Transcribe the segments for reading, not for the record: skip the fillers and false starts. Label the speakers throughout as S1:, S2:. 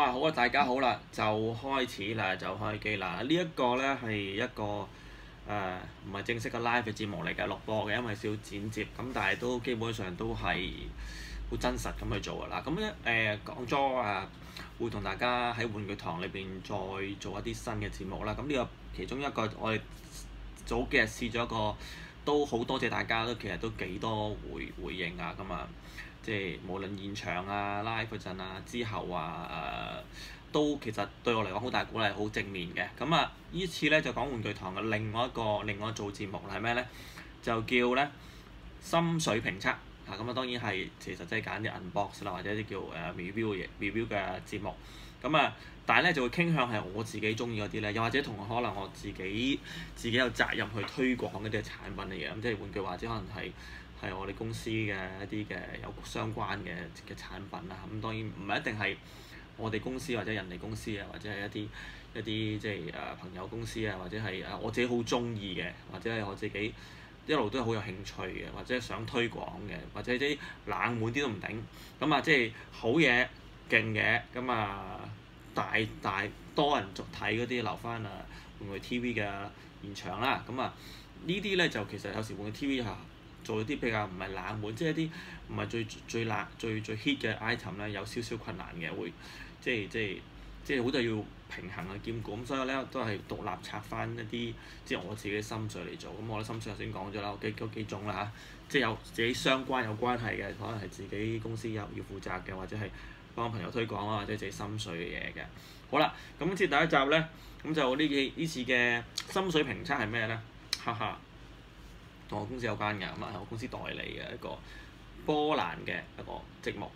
S1: 哇，好啊！大家好啦，就開始啦，就開機啦。呢一個呢係一個唔係正式嘅 live 嘅節目嚟嘅，錄播嘅，因為少剪接咁，但係都基本上都係好真實咁去做㗎啦。咁咧講咗會同大家喺玩具堂裏邊再做一啲新嘅節目啦。咁呢個其中一個我哋早幾日試咗一個，都好多謝大家都其實都幾多回應啊咁啊。即係無論現場live 嗰陣之後都其實對我嚟講好大鼓勵，好正面嘅。咁呢次咧就講玩具堂嘅另外一做節目係咩咧？就叫咧心水評測咁當然係其實即係揀啲 unbox 啦，或者啲叫review 嘅節目。但係咧就會傾向係我自己中意嗰啲咧，又或者同可能我自己有責任去推廣嗰啲產品嚟嘅。咁即係玩具或者可能係我哋公司嘅一啲嘅有相關嘅產品啦。咁當然唔係一定係我哋公司或者人哋公司或者係一啲即係朋友公司或者係我自己好中意嘅，或者係我自己一路都係好有興趣嘅，或者想推廣嘅，或者啲冷門啲都唔頂。即係好嘢、勁嘢，大多人睇嗰啲留翻玩具 TV 嘅現場啦。呢啲咧就其實有時玩具 TV 做一啲比較唔係冷門，即係一啲唔係最 hit 嘅 item 咧，有少少困難嘅，會即係好多要平衡兼顧。咁所以咧都係獨立拆翻一啲即係我自己心水嚟做。咁我啲心水頭先講咗啦，幾種啦即係有自己相關有關係嘅，可能係自己公司要負責嘅，或者係幫朋友推廣或者自己心水嘅嘢嘅。好啦，咁接第一集咧，咁就呢次嘅心水評測係咩咧？哈哈。同我公司有關嘅，係我公司代理嘅一個波蘭嘅一個積木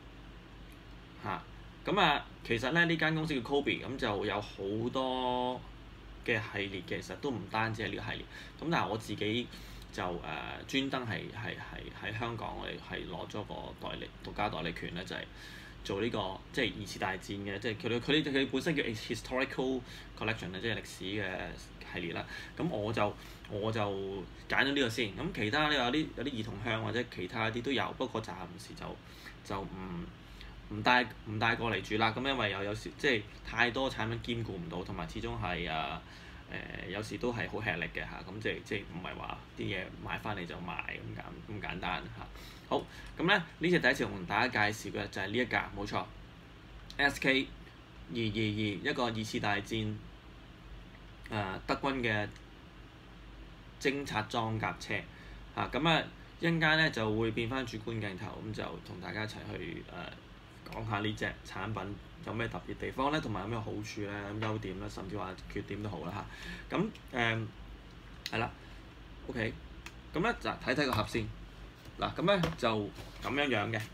S1: 其實咧呢間公司叫 Kobe， 咁就有好多嘅系列，其實都唔單止係呢個系列。咁但係我自己就專登係喺香港，我哋係攞咗個獨家代理權咧，就係做呢個即係二次大戰嘅，即係佢本身叫 historical collection 即係歷史嘅系列啦。咁我就揀咗呢個先。咁其他咧有啲兒童向或者其他啲都有，不過暫時就唔帶過嚟住啦。咁因為有時即係太多產品兼顧唔到，同埋始終係有時都係好吃力嘅咁即係唔係話啲嘢買翻嚟就賣咁簡單好，咁咧呢隻第一次同大家介紹嘅就係呢一架，冇錯 SK222，一個二次大戰德軍嘅偵察裝甲車一陣間咧就會變翻主觀鏡頭，咁就同大家一齊去講下呢隻產品有咩特別地方咧，同埋有咩好處咧、優點咧，甚至話缺點都好啦咁係啦 OK， 咁咧就睇個盒先嗱。咁咧就咁樣嘅。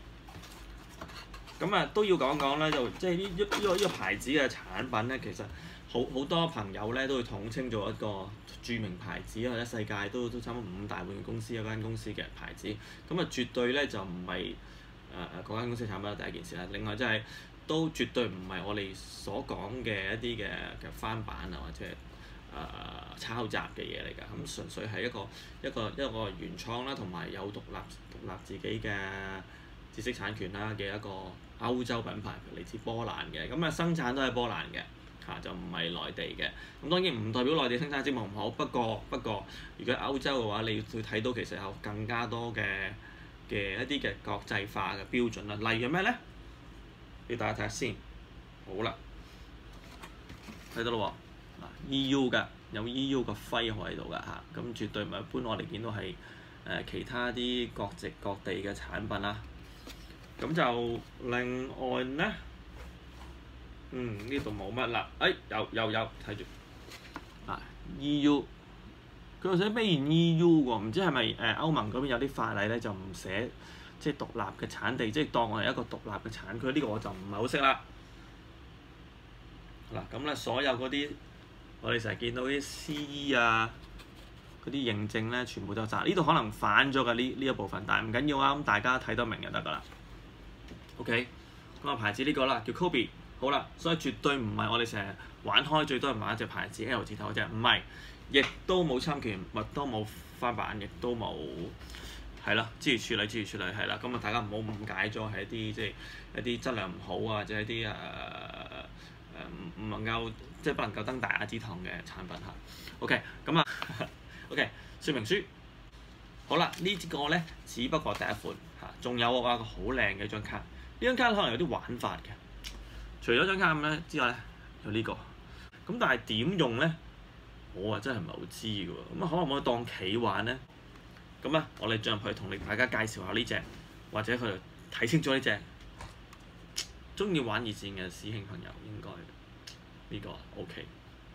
S1: 都要講咧，就即係呢個牌子嘅產品咧，其實好多朋友咧都會統稱做一個著名牌子，或者世界都差唔多5大玩具公司有間公司嘅牌子。絕對咧就唔係嗰間公司產品第一件事啦。另外即係都絕對唔係我哋所講嘅一啲嘅翻版或者抄襲嘅嘢嚟㗎。純粹係一個原創啦，同埋有獨立自己嘅知識產權啦嘅一個歐洲品牌，嚟自波蘭嘅。生產都係波蘭嘅就唔係內地嘅。當然唔代表內地生產節目唔好，不過如果歐洲嘅話，你會睇到其實有更加多嘅一啲嘅國際化嘅標準啦。例如咩咧？俾大家睇下先。好啦，睇到咯喎，EU 㗎，有 EU 個徽號喺度㗎咁絕對唔係一般我哋見到係其他啲國籍各地嘅產品啦。咁就另外咧，呢度冇乜啦。有睇住EU， 佢又寫 Made in EU 喎，唔知係咪歐盟嗰邊有啲法例咧就唔寫即係獨立嘅產地，即係當我係一個獨立嘅產區。呢個我就唔係好識啦。咁咧所有嗰啲我哋成日見到啲 CE 嗰啲認證咧，全部都曬。呢度可能反咗㗎呢一部分，但係唔緊要咁大家睇得明就得㗎啦。OK， 牌子呢個啦，叫 Kobe。好啦，所以絕對唔係我哋成日玩開最多人買一隻牌子 L 字頭嗰隻，唔係，亦都冇侵權，亦都冇翻版，亦都冇係啦，諸如此類係啦。咁啊，大家唔好誤解咗係一啲即係一啲質量唔好啊，或者一啲唔能夠即係不能夠登大雅之堂嘅產品嚇。OK， 咁啊，OK， 說明書。好啦，呢個咧只不過第一款嚇，仲有我一個好靚嘅張卡。呢張卡可能有啲玩法嘅，除咗張卡咁咧之外咧，有呢個。咁但係點用咧？我真係唔係好知嘅喎。咁可唔可以當棋玩咧？咁啊，我哋進入去同大家介紹下呢隻，或者佢睇清楚呢隻。中意玩熱戰嘅師兄朋友應該呢個 OK。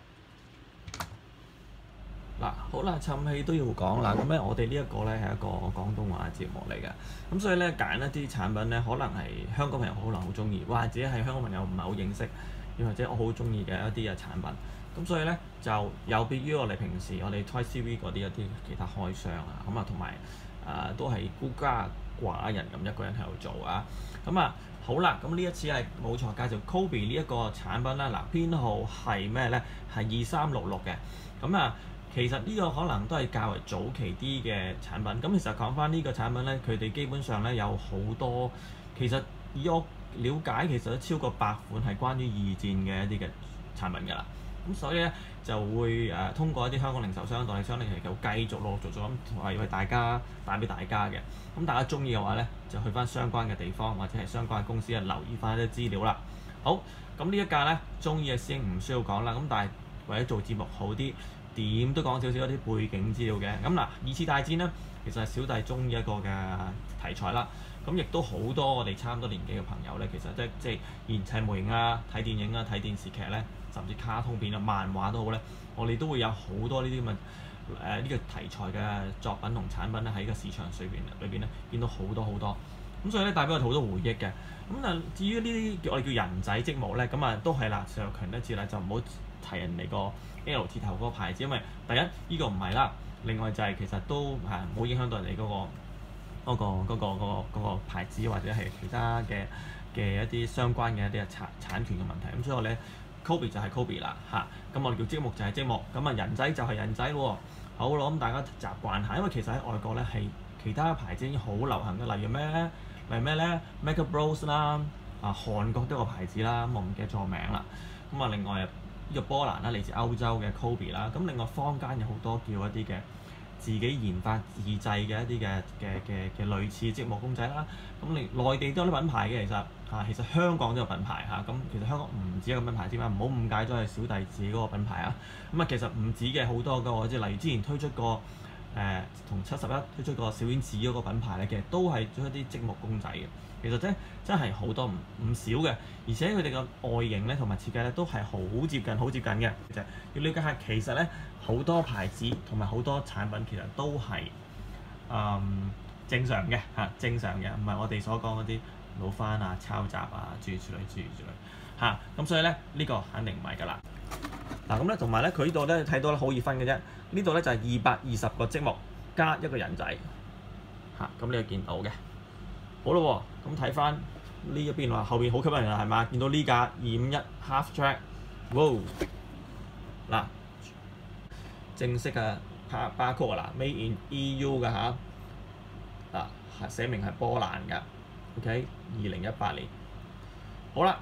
S1: 嗱，好啦，氹氣都要講啦。咁咧，我哋呢一個咧係一個廣東話節目嚟嘅，咁所以咧揀一啲產品咧，可能係香港朋友可能好中意，或者係香港朋友唔係好認識，又或者我好中意嘅一啲嘅產品。咁所以咧就有別於我哋平時我哋 Toy TV 嗰啲一啲其他開箱啊，咁啊同埋都係孤家寡人咁一個人喺度做啊。咁啊好啦，咁呢一次係冇錯介紹 Kobe 呢一個產品啦。嗱，編號係咩咧？係2366嘅。咁啊。其實呢個可能都係較為早期啲嘅產品。咁其實講翻呢個產品咧，佢哋基本上咧有好多，其實以我了解，其實都超過8款係關於二戰嘅一啲嘅產品㗎啦。咁所以咧就會通過一啲香港零售商、代理商咧，其實繼續陸陸續續咁為大家帶俾大家嘅。咁大家中意嘅話咧，就去翻相關嘅地方或者係相關嘅公司留意翻啲資料啦。好，咁呢一架咧，中意嘅師兄唔需要講啦。咁但係為咗做節目好啲，點都講少少一啲背景資料嘅。咁嗱，二次大戰咧，其實係小弟中意一個嘅題材啦。咁亦都好多我哋差唔多年紀嘅朋友咧，其實即係以前砌模型啊、睇電影啊、睇電視劇咧，甚至卡通片啊、漫畫都好咧，我哋都會有好多呢啲咁嘅呢個題材嘅作品同產品咧喺個市場上裏邊咧見到好多好多。咁所以咧帶俾我哋好多回憶嘅。咁啊，至於呢啲我哋叫人仔積木咧，咁啊都係啦，上強一次啦，就唔好提人哋個 L 字頭嗰個牌子，因為第一呢個唔係啦，另外就係其實都係冇影響到人哋嗰個牌子或者係其他嘅一啲相關嘅一啲產權嘅問題。咁所以我咧 Kobe 就係 Kobe 啦嚇，咁我哋叫積木就係積木，咁啊人仔就係人仔喎。好咯，咁大家習慣下，因為其實喺外國咧係其他牌子已經好流行嘅，例如咩咧 Mega Bros 啦，韓國都有個牌子啦，咁我唔記得咗個名啦。咁啊另外呢個波蘭啦，嚟自歐洲嘅 Kobe 啦，咁另外坊間有好多叫一啲嘅自己研發自製嘅一啲嘅類似積木公仔啦。咁內地都有啲品牌嘅，其實香港都有品牌嚇。咁其實香港唔止一個品牌添啊，唔好誤解咗係小弟自己嗰個品牌啊。咁啊其實唔止嘅，好多個，即係例如之前推出過同71推出過小丸子嗰個品牌咧，其實都係做一啲積木公仔嘅。其實真係好多唔少嘅，而且佢哋嘅外形咧同埋設計咧都係好接近嘅。其實要了解下，其實咧好多牌子同埋好多產品其實都係正常嘅嚇，正常嘅，唔係我哋所講嗰啲老翻啊、抄襲啊諸如此類嚇。咁所以咧呢個肯定唔係㗎啦。嗱咁咧同埋咧佢呢度咧睇到咧好易分嘅啫。呢度咧就係220個積木加一個人仔嚇，咁你又見到嘅。好咯喎，咁睇翻呢一邊話後邊好吸引人係嘛？見到呢架251 Half Track， 哇！嗱，正式嘅barcode啦 ，Made in EU 嘅嚇，嗱寫明係波蘭㗎 ，OK， 2018年。好啦，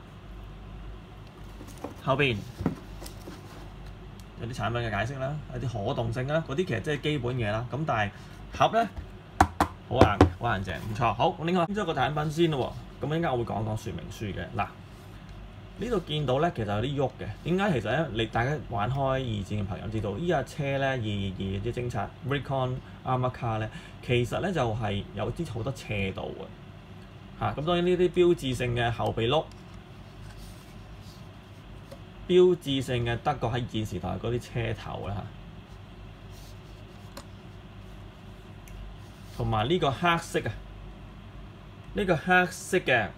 S1: 後邊有啲產品嘅解釋啦，有啲可動性啦，嗰啲其實即係基本嘢啦。咁但係盒咧，好硬淨，唔錯。好，另外呢個產品先咯喎，咁應該我會講說明書嘅。嗱，呢度見到咧，其實有啲喐嘅。點解？其實咧，大家玩開二戰嘅朋友知道，呢架車咧222啲偵察 Recon Armored Car 咧，其實咧就係有啲好多斜度嘅嚇。咁當然呢啲標誌性嘅後備轆，標誌性嘅德國喺二戰時代嗰啲車頭啦嚇。同埋呢個黑色啊，呢個黑色嘅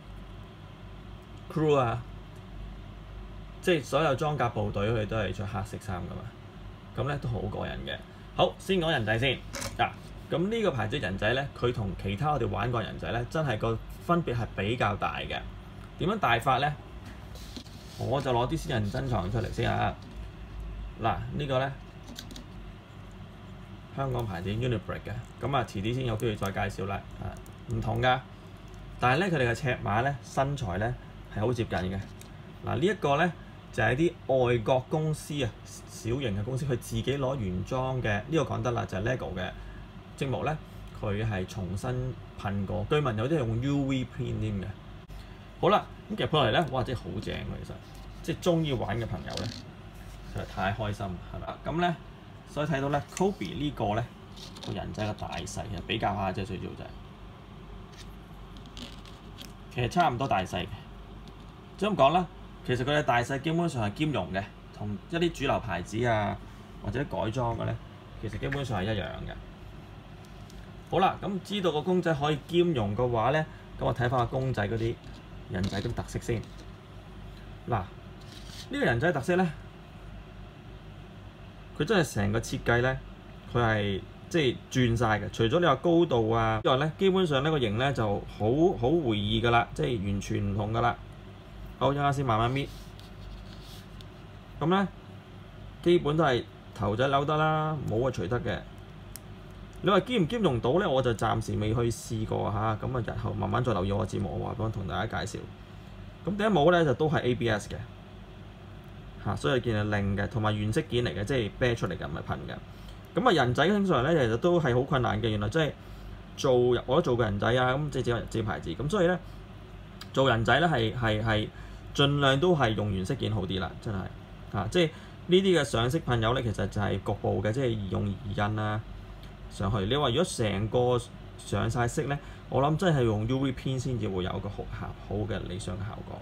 S1: crew 啊，即係所有裝甲部隊佢哋都係着黑色衫噶嘛，咁咧都好過癮嘅。好，先講人仔先嗱，咁呢個牌子人仔咧，佢同其他我哋玩過人仔咧，真係個分別係比較大嘅。點樣大法咧？我就攞啲私人珍藏出嚟先啊！嗱，呢個咧香港牌子 Unibrake 嘅，咁遲啲先有機會再介紹啦。唔同㗎，但係咧佢哋嘅尺碼咧身材咧係好接近嘅。呢一個咧就係啲外國公司小型嘅公司佢自己攞原裝嘅，呢個講得啦，就係 LEGO 嘅積木咧，佢係重新噴過，據聞有啲係用 UV print 添嘅。好啦，咁其實配落嚟咧，哇！真係好正喎，其實即係中意玩嘅朋友咧，實在太開心係咪？咁咧，所以睇到咧 Kobe 呢個咧個人仔嘅大細其實比較下啫，最主要就係其實差唔多大細嘅。即係咁講啦，其實佢嘅大細基本上係兼容嘅，同一啲主流牌子或者改裝嘅咧，其實基本上係一樣嘅。好啦，咁知道個公仔可以兼容嘅話咧，咁我睇翻個公仔嗰啲人仔嘅特色先。呢個人仔特色咧，佢真係成個設計咧，佢係即係轉晒嘅。除咗你話高度之外咧，基本上呢個型咧就好回憶㗎啦，即係完全唔同㗎啦。好，一陣間先慢慢搣。咁咧，基本都係頭仔扭得啦，帽除得嘅。你話兼唔兼容到咧，我就暫時未去試過嚇。咁日後慢慢再留意我嘅節目，我話幫同大家介紹。咁第一帽咧就都係 ABS 嘅所以件係靚嘅，同埋原色件嚟嘅，即係啤出嚟嘅，唔係噴嘅。咁人仔通常咧其實都係好困難嘅，原來即係我都做過人仔咁即係自己牌子。咁所以咧做人仔咧係盡量都係用原色件好啲啦，真係即係呢啲嘅上色噴油咧，其實就係局部嘅，即係用移印上去。你話如果成個上晒色咧，我諗真係用 UV 片先至會有一個好嘅理想嘅效果。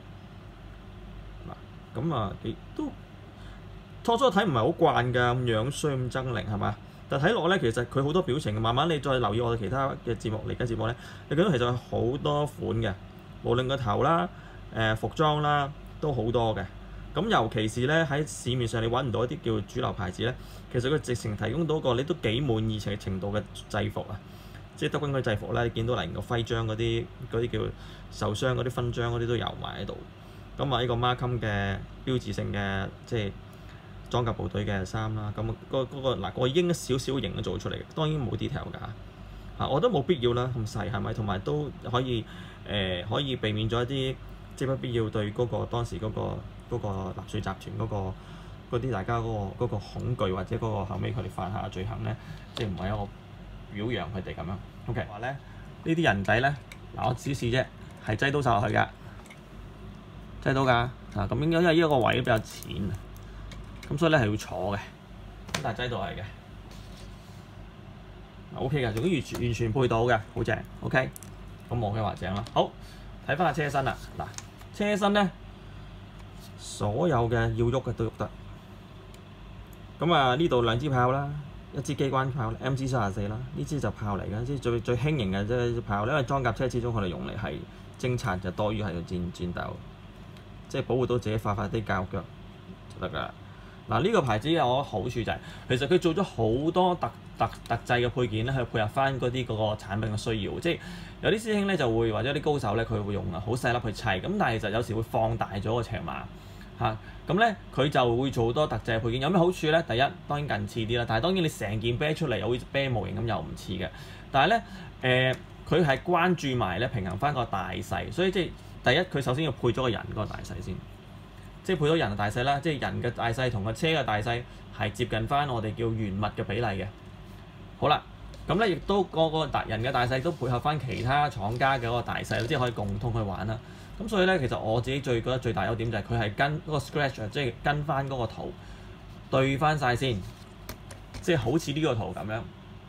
S1: 咁亦都初睇唔係好慣㗎，咁樣衰咁猙獰係嘛？但睇落咧，其實佢好多表情。慢慢你再留意我哋其他嘅節目嚟緊節目咧，你見到其實好多款嘅，無論個頭啦、服裝啦，都好多嘅。咁尤其是咧喺市面上你揾唔到一啲叫主流牌子咧，其實佢直情提供到一個你都幾滿意程度嘅制服即係德軍嗰啲制服咧，你見到例如個徽章嗰啲叫受傷嗰啲勳章嗰啲都有埋喺度。咁呢個 Markham 嘅標誌性嘅即係裝甲部隊嘅衫啦。咁我已經少少型都做出嚟嘅，當然冇 detail 㗎我覺得冇必要啦，咁細係咪？同埋都可以避免咗一啲即係不必要對嗰個當時嗰個納粹集團嗰啲大家嗰個恐懼，或者嗰個後尾佢哋犯下嘅罪行咧，即係唔係一個表揚佢哋咁樣。OK 話咧呢啲人仔咧我指示啫，係擠刀手落去㗎。擠到㗎咁應該因為呢個位比較淺咁所以咧係要坐嘅，咁但係擠到係嘅，OK 嘅，總之完全配到嘅，好正 OK。咁我嘅話正啦。好，睇翻下車身啦。車身咧所有嘅要喐嘅都喐得。咁呢度兩支炮啦，一支機關炮 MG34啦，呢支就炮嚟嘅，即係最輕型嘅即係炮，因為裝甲車始終佢哋用嚟係偵察就多於係個戰鬥。即係保護到自己快啲教腳就得㗎啦。呢個牌子有個好處就係，其實佢做咗好多特製嘅配件咧，去配合翻嗰個產品嘅需要。即係有啲師兄咧就會或者啲高手咧，佢會用好細粒去砌。咁但係其實有時會放大咗個尺碼咁咧佢就會做好多特製嘅配件。有咩好處咧？第一當然近似啲啦，但係當然你成件啤出嚟又好似啤模型咁又唔似嘅。但係咧佢係關注埋咧平衡翻個大細，所以即係。第一，佢首先要配咗個人嗰個大細先，即係配咗人嘅大細啦，即係人嘅大細同個車嘅大細係接近翻我哋叫原物嘅比例嘅。好啦，咁咧亦都個人嘅大細都配合翻其他廠家嘅嗰個大細，即係可以共通去玩啦。咁所以咧，其實我自己覺得最大優點就係佢係跟嗰個 scratch， 即係跟翻嗰個圖對翻晒先，即係好似呢個圖咁樣，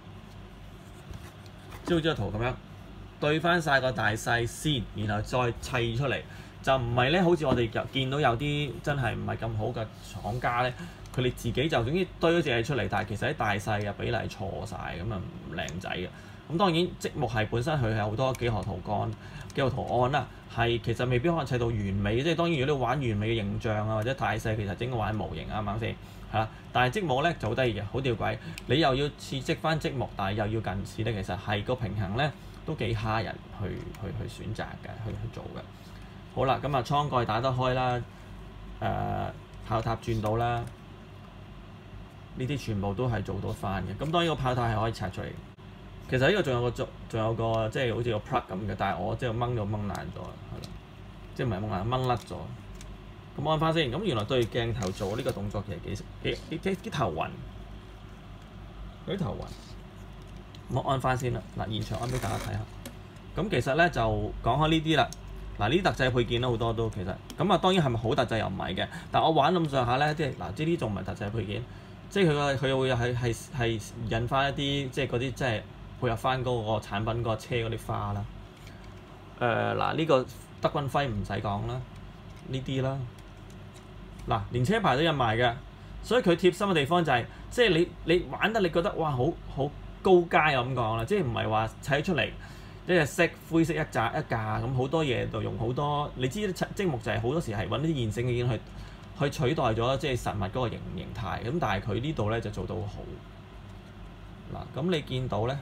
S1: 即係好似呢個圖咁樣。對翻晒個大細先，然後再砌出嚟，就唔係咧。好似我哋見到有啲真係唔係咁好嘅廠家咧，佢哋自己就總之堆咗隻嘢出嚟，但係其實喺大細嘅比例錯晒，咁啊唔靚仔嘅。咁當然積木係本身佢係好多幾何圖案、幾何圖案啦，係其實未必可能砌到完美。即係當然如果你玩完美嘅形象或者大細，其實整個玩模型啱唔啱先？但係積木咧就好得意嘅，好吊詭。你又要刺積翻積木，但係又要近似咧，其實係個平衡咧。都幾蝦人去選擇嘅，去做嘅。好啦，咁倉蓋打得開啦，炮塔轉到啦。 呢啲全部都係做到翻嘅。咁當然個炮塔係可以拆出嚟。其實呢個仲有個即係好似個 plug 咁嘅，但係我即係掹爛咗，係啦，即係唔係掹爛，掹甩咗。咁按翻先，咁原來對鏡頭做呢個動作其實幾頭暈，有啲頭暈。我按翻先啦，嗱現場按俾大家睇下。咁其實咧就講開呢啲啦，嗱呢啲特製配件啦好多都其實，咁啊當然係咪好特製又唔係嘅，但我玩咁上下咧，即係嗱呢啲仲唔係特製配件，即係佢會係印翻一啲即係嗰啲即係配合翻嗰個產品嗰個車嗰啲花啦。嗱呢個德軍徽唔使講啦，呢啲啦，嗱連車牌都印埋嘅，所以佢貼心嘅地方就係、即係你玩得你覺得哇好高階咁講啦，即係唔係話砌出嚟一隻色灰色一架咁好多嘢就用好多，你知積木就係好多時係揾啲現成嘅件去取代咗即係實物嗰個形態，咁但係佢呢度咧就做到好嗱，咁你見到咧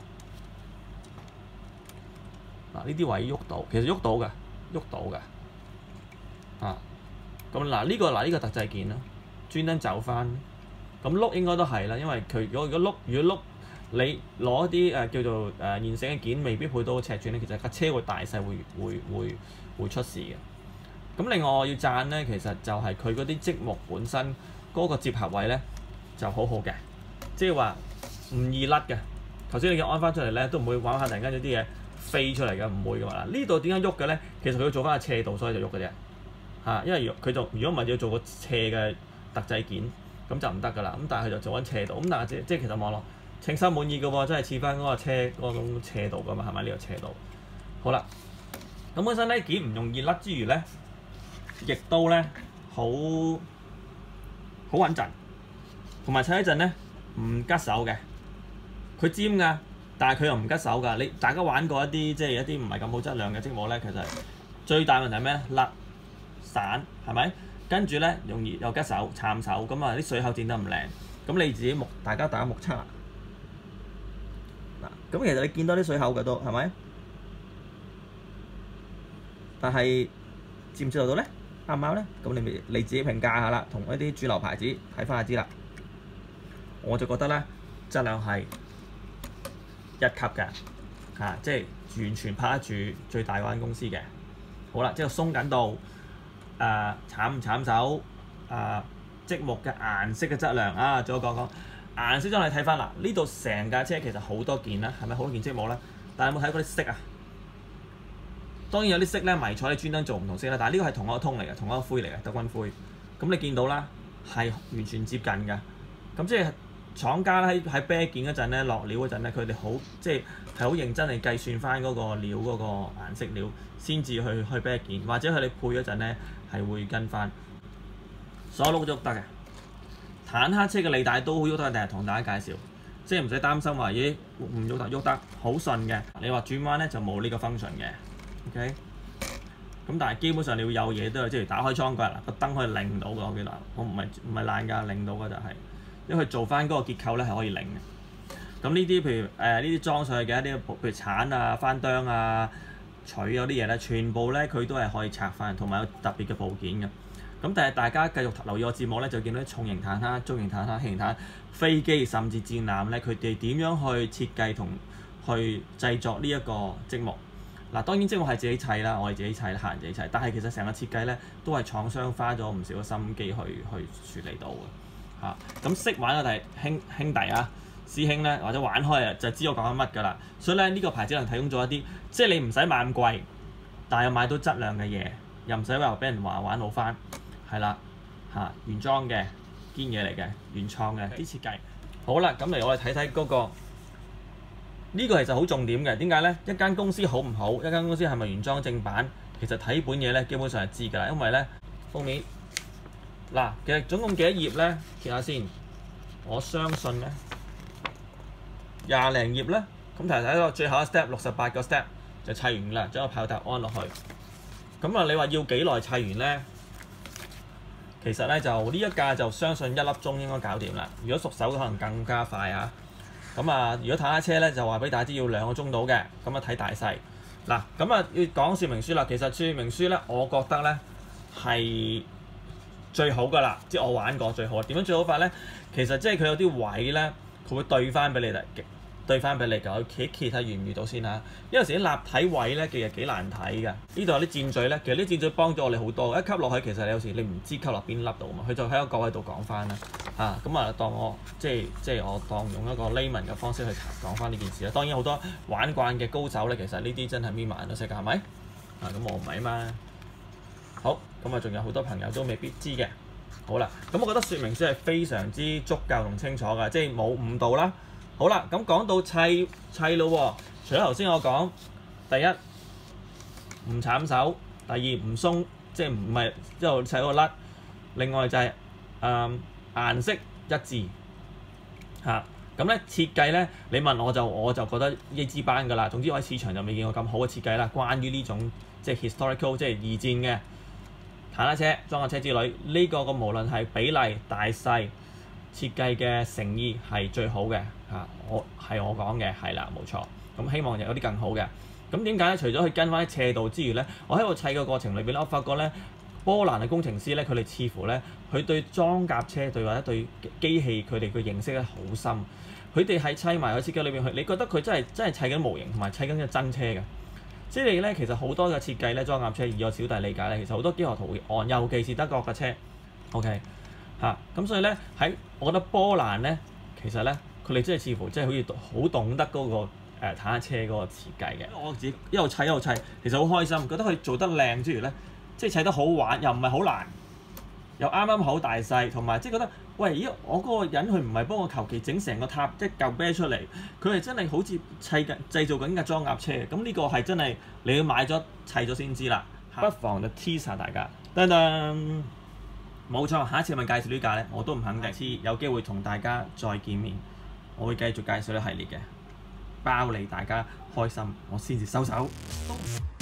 S1: 嗱呢啲位喐到，其實喐到嘅啊，咁嗱呢個特製件啦，專登走翻，咁碌應該都係啦，因為佢如果碌你攞啲叫做現成嘅件，未必配到個尺寸咧，其實架車會大細會出事嘅。咁另外我要讚咧，其實就係佢嗰啲積木本身嗰個接合位咧就好好嘅，即係話唔易甩嘅。頭先你按翻出嚟咧，都唔會玩下突然間有啲嘢飛出嚟嘅，唔會㗎嘛。呢度點解喐嘅咧？其實佢要做翻個斜度，所以就喐嘅啫嚇。因為如果唔係要做個斜嘅特製件，咁就唔得㗎啦。咁但係佢就做緊斜度，咁但係即係其實望落稱心滿意嘅喎，真係似翻嗰個車嗰種斜度㗎嘛，係咪呢個斜度？好啦，咁本身呢件唔容易甩之餘咧，亦都咧好穩陣，同埋砌一陣咧唔拮手嘅。佢尖㗎，但係佢又唔拮手㗎。大家玩過一啲即係一啲唔係咁好質量嘅積木咧，其實最大問題係咩？甩散係咪？跟住咧容易又拮手、撐手，咁啊啲水口剪得唔靚。咁你自己大家打目測嗱，咁其實你見到啲水口嘅都係咪？但係接唔接受到咧？啱唔啱咧？咁你自己評價下啦，同一啲主流牌子睇翻就知啦。我就覺得咧質量係一級嘅嚇，即係完全拍得住最大嗰間公司嘅。好啦，即係鬆緊度，慘唔慘手，積木嘅顏色嘅質量啊，再講顏色，將你睇翻啦。呢度成架車其實好多件啦，係咪好多件積木咧？但係有冇睇過啲色啊？當然有啲色咧迷彩，你專登做唔同色啦。但係呢個係同一個通嚟嘅，同一個灰嚟嘅德軍灰。咁你見到啦，係完全接近嘅。咁即係廠家喺啤件嗰陣咧，落料嗰陣咧，佢哋好即係好認真地計算翻嗰個料嗰個顏色料，先至去啤件，或者佢哋配嗰陣咧係會跟翻。所有碌都喐得嘅。坦克車嘅履帶都好喐得，定係同大家介紹，即係唔使擔心話咦唔喐得，喐得好順嘅。你話轉彎咧就冇呢個 function 嘅。OK， 咁但係基本上你要有嘢都有，即係打開倉櫃嗱，個燈可以擰到㗎，我記得，我唔係爛㗎，擰到㗎就係，因為佢做翻嗰個結構咧係可以擰嘅。咁呢啲譬如呢啲裝上去嘅一啲，譬如鏟啊、翻釘啊、錘嗰啲嘢咧，全部咧佢都係可以拆翻，同埋有特別嘅部件嘅。咁但係大家繼續留意我節目咧，就見到啲重型坦克、中型坦克、輕型坦克、飛機甚至戰艦咧，佢哋點樣去設計同去製作呢一個積木？嗱，當然積木係自己砌啦，我哋自己砌，客人自己砌。但係其實成個設計咧，都係廠商花咗唔少嘅心機去處理到嘅嚇。咁識玩嘅兄弟啊、師兄咧，或者玩開啊，就知我講緊乜㗎啦。所以咧，呢個牌子能提供咗一啲，即係你唔使買咁貴，但係又買到質量嘅嘢，又唔使話俾人話玩老翻。係啦嚇，原裝嘅堅嘢嚟嘅，原創嘅啲設計。好啦，咁嚟我哋睇睇嗰個。呢個其實好重點嘅，點解呢？一間公司好唔好，一間公司係咪原裝正版，其實睇本嘢呢，基本上係知㗎啦。因為呢，封面嗱，其實總共幾多頁呢？揭下先，我相信呢20零頁呢。咁睇到最後一 step 68個 step 就砌完啦，將個炮塔安落去。咁啊，你話要幾耐砌完呢？其實呢，就呢一架就相信1粒鐘應該搞掂啦。如果熟手可能更加快啊！咁啊，如果坦克車咧，就話俾大家知要2個鐘到嘅，咁啊睇大細。嗱，咁啊要講說明書啦。其實說明書咧，我覺得咧係
S2: 最好㗎啦，即係我玩過最好。點樣最好法咧？其實即係佢有啲位咧，佢會對翻俾你嚟，對翻俾你㗎。企睇遇唔遇到先嚇。有時啲立體位咧，其實幾難睇㗎。呢度有啲箭嘴咧，其實啲箭嘴幫咗我哋好多。一吸落去，其實你有時你唔知吸落邊粒度嘛，佢就喺個角喺度講翻啦。咁啊，當我即係我當用一個 layman 嘅方式去講翻呢件事啦。當然好多玩慣嘅高手咧，其實呢啲真係眯埋眼都識㗎，係咪？咁我唔係啊嘛。好，咁啊，仲有好多朋友都未必知嘅。好啦，咁我覺得說明書係非常之足夠同清楚㗎，即係冇誤導啦。好啦，咁講到砌咯喎，除咗頭先我講，第一唔慘手，第二唔鬆，即係唔係一路砌到甩。另外就係顏色一致嚇。咁咧設計咧，你問我就覺得一支班㗎啦。總之我喺市場就未見過咁好嘅設計啦。關於呢種即係 historical 即係二戰嘅坦克車、裝甲車之類，呢個無論係比例、大細、設計嘅誠意係最好嘅嚇。我講嘅係啦，冇錯。咁希望有啲更好嘅。咁點解咧？除咗去跟翻啲斜度之餘咧，我喺度砌嘅過程裏邊咧，我發覺咧，波蘭嘅工程師咧，佢哋似乎咧，佢對裝甲車或者對機器佢哋嘅認識咧好深。佢哋係砌埋個設計裏邊去，你覺得佢真係砌緊模型同埋砌緊嘅真車嘅。即係咧，其實好多嘅設計咧，裝甲車以我小弟理解咧，其實好多幾何圖案，尤其是德國嘅車 ，OK 咁所以咧我覺得波蘭咧，其實咧佢哋真係似乎真係好似好懂得嗰個坦克車嗰個設計嘅。我自己一路砌，其實好開心，覺得佢做得靚之餘咧，即係砌得好玩，又唔係好難，又啱啱好大細，同埋即係覺得喂，咦我嗰個人佢唔係幫我求其整成個塔一嚿啤出嚟，佢係真係好似製造緊架裝甲車嘅。咁呢個係真係你要買咗砌咗先知啦，不妨就 tease 下大家。噔噔，冇錯，下一次咪介紹呢架咧，我都唔肯定。下次有機會同大家再見面，我會繼續介紹呢系列嘅，包你大家開心，我先至收手。